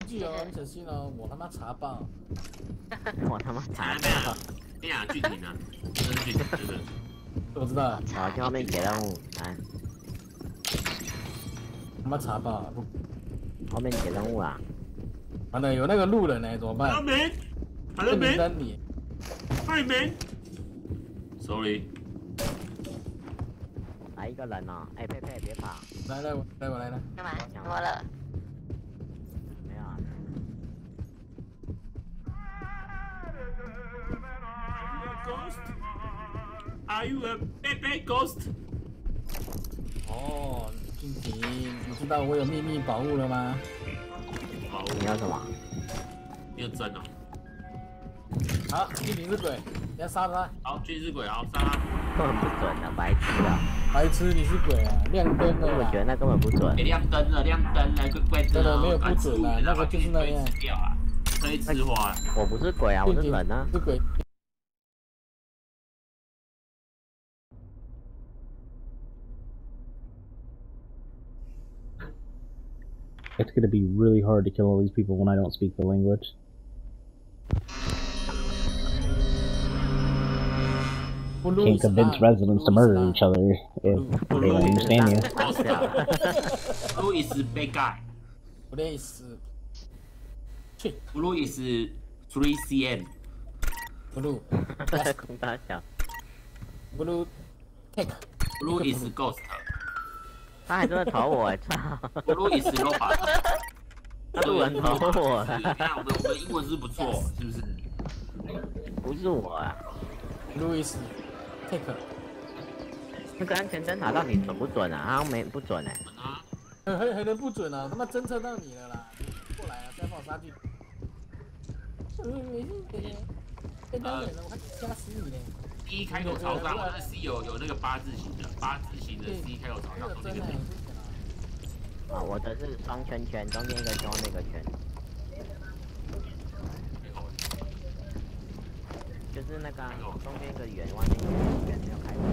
据哦，你小心哦，我他妈查爆！ 我他妈查没有，你俩具体呢？这是具体，这个。 我知道， 好，去后面解任务，来， 他妈查爆！ 后面解任务啊！ 完了，有那个路人呢，怎么办？ 还在没？ 等你。 还没。Sorry。 来一个人哦，哎，佩佩别跑！ 来，我来了。 干嘛？怎么了？ 没有啊。 Are you a baby ghost？ 哦，俊廷，你知道我有秘密宝物了吗？ 好， 你要什么？ 你有针哦。 好，俊廷是鬼，你要杀他。 好，俊是鬼，好杀他。 根本不准的，白痴啊！ 白痴，你是鬼啊！亮灯了。 我觉得那根本不准。 亮灯了，亮灯了，怪真的没有不准啊，那个就是那样。 可以吃花。 我不是鬼啊，我是人啊。 是鬼。 It's gonna be really hard to kill all these people when I don't speak the language. Can't convince residents to murder each other if they don't understand you. Blue is bad guy. Blue is 3cm. Blue. 空大小。 Blue take. Blue is ghost. 他还真的投我，操 ！Blue is robot。 他路人投我。 你看我们英文是不错，是不是？ 不是我啊。 Blue is take。 那个安全侦查到底准不准啊？好像没不准哎。 还能不准啊？他妈侦测到你了啦！过来啊，再把我杀进。被当人了，我还吓死你嘞 ！D 开口朝上，我那 C 有那个8字形的，C 开口朝上，中间一个点。 啊，我的是双圈圈，中间一个圈，那个圈。就是那个中间一个圆，外面一个圆，没有开口。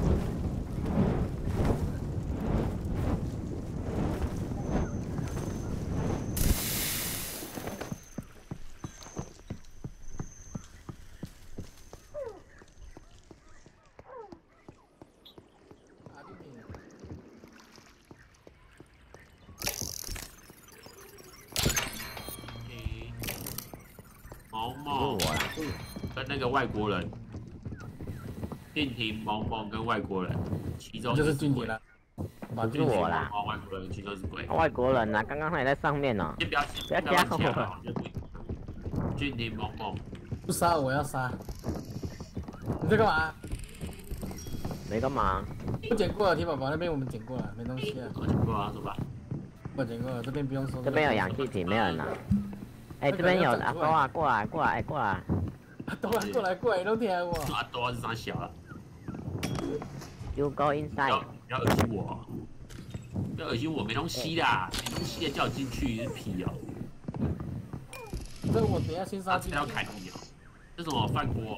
毛毛跟那个外国人，俊廷、毛毛跟外国人，其中就是俊廷了。 就是我啦。 外国人其中是鬼。 外国人啊，刚刚他也在上面呢。 先不要加我。俊廷、毛毛。 不杀我要杀。你在干嘛？ 没干嘛。 我捡过了，铁宝宝那边我们捡过了，没东西了。 我捡过了，走吧。 我捡过了，这边不用收。 这边有氧气瓶，没有人拿。哎，这边有阿多啊，过来，过来，过来。 阿多啊，过来，都听我。 阿多是啥小了 ？You go inside。 不要恶心我，不要恶心我，没东西的，没东西的叫我进去是屁哦。 这我等下先杀进。 要砍你哦，这什么饭锅？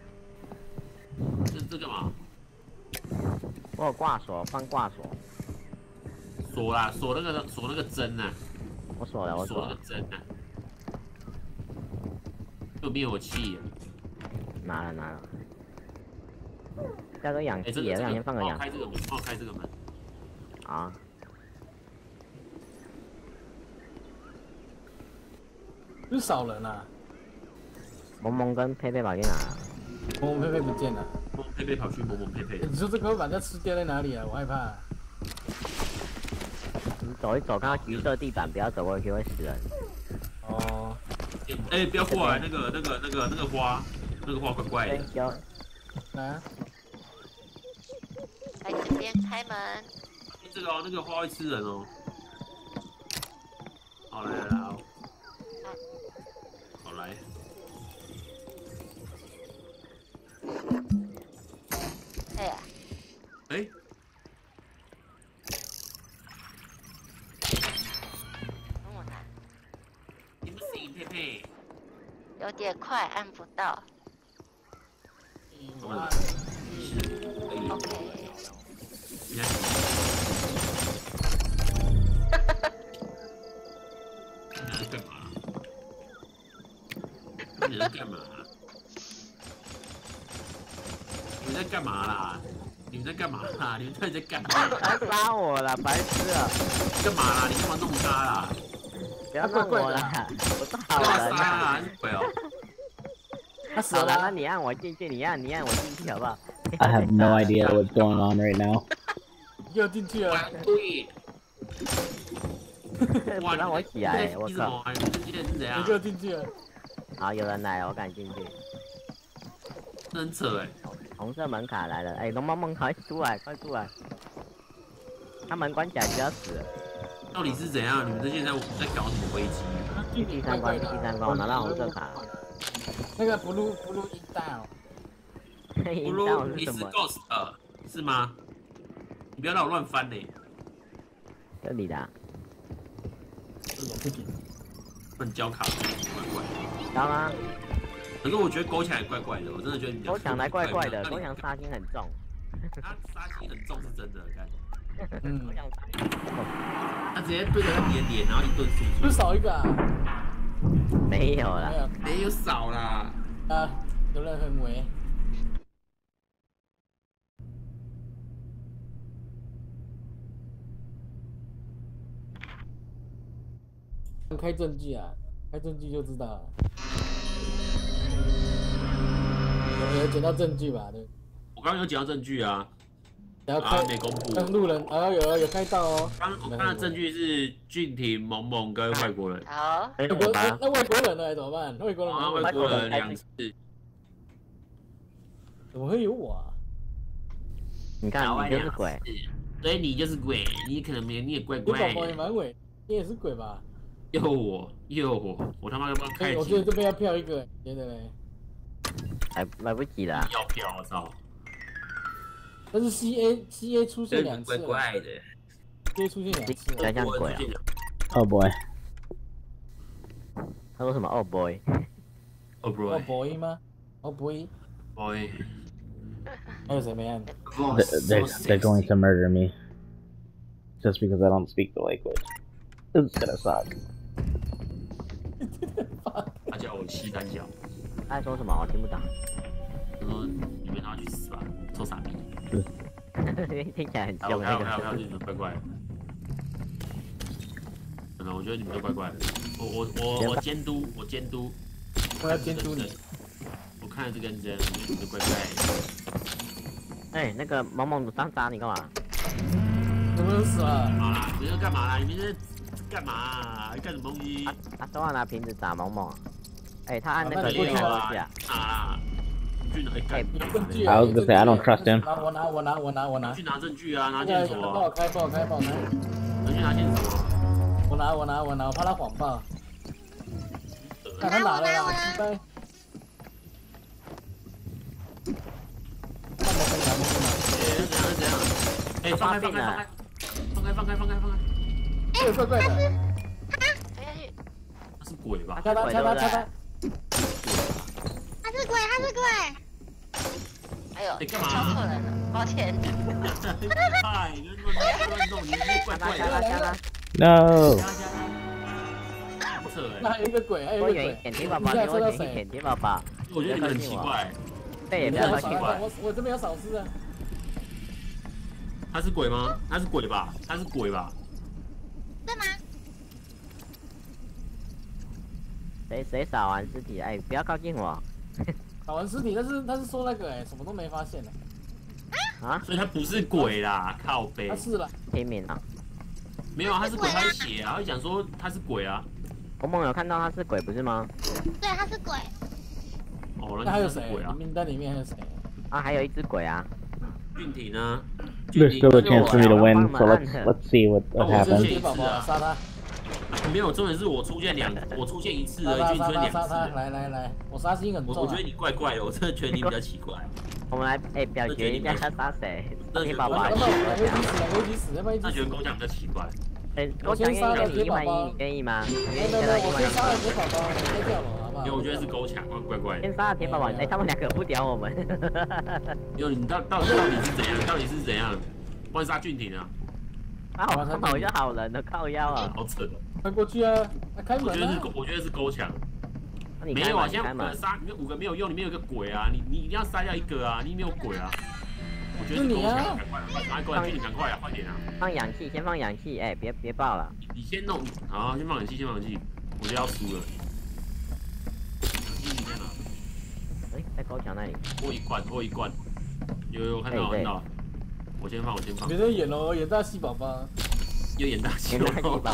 这干嘛？ 我有挂锁，放挂锁。 锁啦，锁那个针呐。 我锁了，我锁那个针呐。有灭火器。 拿了。加个氧气也，让先放个氧气。 开这个门，帮我开这个门。 啊。 是少人啊。 萌萌跟佩佩跑去哪了？ 萌萌佩佩不见了。 佩佩跑去萌萌佩佩。 你说这个把人家吃掉在哪里啊？我害怕。 你走一走，看到橘色地板，不要走过去会死人。 哦。 哎，不要过来，那个花，那个花怪怪的。 来。 来这边开门。 这个哦，那个花会吃人哦。好来，好来。 哎呀。 哎。 等我拿。 你不行，佩佩。 有点快，按不到。OK。 你在干嘛？ 你在干嘛？你们在干嘛啦？你们在干嘛啦？你们到底在干嘛？ 他杀我了，白痴啊！ 干嘛啦？你干嘛弄他啦？ 不要弄我了，我是好干嘛人啊！ 杀啊？是鬼哦！ 他死好了，那了。 你按我进去，你按我进去好不好？ I have no idea what's going on right now. 又进去了。 对， 不让我起来，我靠！ 你这些人是怎样你？又进去了。 好，有人来了，我敢进去。 真扯哎！ 红色门卡来了，哎，龙梦梦快出来，快出来！他门关起来就要死了。 到底是怎样？你们这些人在搞什么危机？ 第三关，我拿到红色卡。 那个 blue in down。 不如你是 ghost 是吗？你不要让我乱翻呢。 这里的、啊。 乱交卡，怪怪的。 高吗？ 可是我觉得勾起来怪怪的，我真的觉得你勾墙来怪怪的，勾墙杀心很重。 他杀心很重是真的，看。 嗯。 勾墙杀心很重。 他直接对着你的脸，然后一顿输出。 就少一个啊？ 没有啦。 没有少啦。 啊，有人很围。开证据啊，开证据就知道了。有捡到证据吧？对。 我刚刚有捡到证据啊， 然后开没公布。 看路人啊，有开到哦。 我看的证据是俊廷、萌萌跟外国人。 好， 那外国人呢？怎么办？外国人。 外国人2次。 怎么会有我啊？ 你看，你就是鬼。 所以你就是鬼，你可能你也怪怪。 你宝宝也蛮鬼，你也是鬼吧？ 又我，我他妈要不要开？ 我觉得这边要票一个，觉得嘞？ 来不及了。 要票，我操！ 但是 CA 出现2次， 怪怪的。 CA 出现2次， 像鬼啊 ！Oh boy！ 他说什么 ？Oh boy！Oh boy 吗 ？Oh boy！ boy！ 还有谁没按 ？They're going to murder me just because I don't speak the language. This is gonna suck. 他叫我吸单脚。 他在说什么？我听不懂。 他说：“你们拿去死吧，臭傻逼。” 听起来很凶那个。 还有你们怪怪的。真的，我觉得你们都怪怪的。我监督。 我要监督你。 我看了这个认真，我觉得你们怪怪的。 哎，那个萌萌当渣你干嘛？ 怎么死了？ 好啦，你们干嘛啦？你们在干嘛？干什么东西？ 他手上拿瓶子打萌萌。哎，他按那个电话东西啊。 哎， I was gonna say I don't trust him. 我拿。 去拿证据啊，拿线索。 帮我开。 能去拿线索。 我拿，我怕他谎报。看他拿了啦，鸡掰。 怎样？哎，放开！ 哎，怪怪的。 他是鬼吧？ 掐他！ 他是鬼！哎呦， 干嘛？ 敲错人了，抱歉。 哎，你乱弄，你是怪怪的。 No。 那还有一个鬼， 多远一点，铁宝宝，多远一点，铁宝宝。 我觉得你们很奇怪。 对，也不要奇怪。 我这边有扫尸啊。 他是鬼吗？他是鬼吧？ 对吗？ 谁扫完尸体？哎，不要靠近我。 扫完尸体，他是说那个什么都没发现的。 啊？ 所以他不是鬼啦，靠北。 他是了。 平民啊。 没有啊，他是鬼，他是血啊，他讲说他是鬼啊。 萌萌有看到他是鬼不是吗？ 对，他是鬼。 哦， 那还有谁？名单里面还有谁？ 啊，还有一只鬼啊。 俊廷呢 ？There's still a chance for me to win, so let's see what happens. 杀他！ 没有，重点是我出现1次而已，俊出现2次。 来，我杀心很重。 我觉得你怪怪的，我真的觉得你比较奇怪。 我们来表决一下他杀谁？铁宝宝。 我一起死，要不然一起死。 那觉得勾奖比较奇怪。 勾奖愿意给你10000，你愿意吗？ 我先杀了铁宝宝，先掉了，好不好？ 因为我觉得是勾抢，怪怪的。 先杀了铁宝宝，哎，他们2个不屌我们。 因为你到底是怎样？帮你杀俊廷啊！ 啊，我就好人了，靠腰啊！ 好扯哦。 快过去啊！开门啊！ 我觉得是勾抢。 你没有啊， 开门， 现在开门。 杀里面5个没有用，里面有个鬼啊，你一定要杀掉1个啊，你没有鬼啊。我觉得是狗抢，赶快过来，君你赶快啊，快点啊！ 放氧气，先放氧气，哎，别爆了。 你先弄，好，先放氧气，先放氧气，我就要输了。氧气在哪？ 哎，在高墙那里。 我一罐，有看到看到。我先放。 别再演了，演大戏宝宝。 又演大戏宝宝，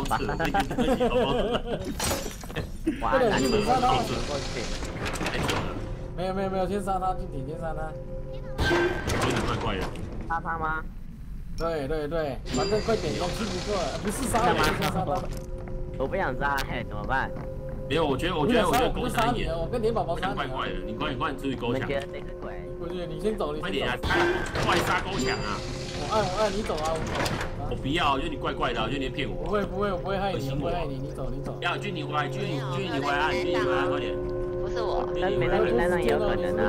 哇，那你杀他！ 太久了。 没有，先杀他，俊廷先杀他。 有点怪怪的。 杀他吗？ 对，反正快点，东西不够，不是杀我，是杀他。 我不想杀，嘿，怎么办？ 没有，我觉得狗抢一点。 我跟连宝宝杀你。 怪怪的，你快点注意狗抢。 你们觉得谁是鬼？ 我觉得你先走， 快点啊！快杀狗抢啊！ 我按，你走啊！ 我不要，我觉得你怪怪的，我觉得你在骗我。 不会，我不会害你，你走。 要君你回来，君你回来，快点。 不是我， 但没在名单上也有可能啊。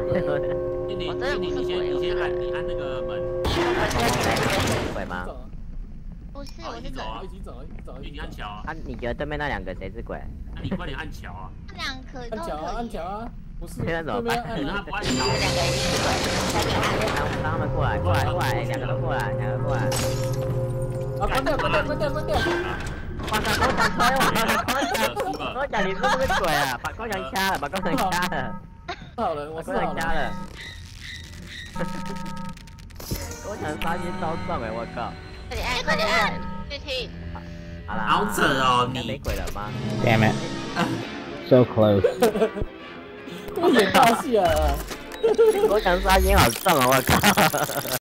你先按那个门。 鬼吗？ 不是， 我是走啊， 一起走。 你按桥啊。 啊，你觉得对面那2个谁是鬼？ 那你快点按桥啊。 按桥啊！不是， 现在怎么办？ 他不按桥。 2个一定是鬼， 让他们过来，2个都过来。 啊！关掉！ 把高墙拆了！高墙，你是不是鬼啊？把高墙掐了！ 好了，我高墙掐了。高墙杀心超重哎！我靠！ 快点按，继续。 好啦， 好扯哦， 你没鬼了吗 Damn it. So close. 我演大戏啊！ 高墙杀心好重啊！我靠！